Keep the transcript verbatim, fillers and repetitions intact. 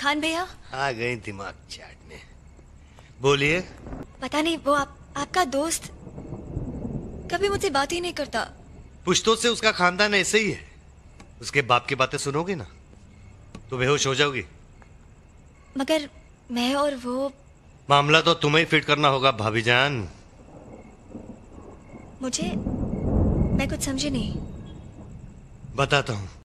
खान भैया आ गई दिमाग चाटने। बोलिए। पता नहीं वो आप आपका दोस्त कभी मुझसे बात ही नहीं करता। पुश्तों से उसका खानदान ऐसे ही है। उसके बाप की बातें सुनोगी ना तो बेहोश हो जाओगी। मगर मैं और वो मामला तो तुम्हें ही फिट करना होगा भाभी जान। मुझे मैं कुछ समझी नहीं। बताता हूँ।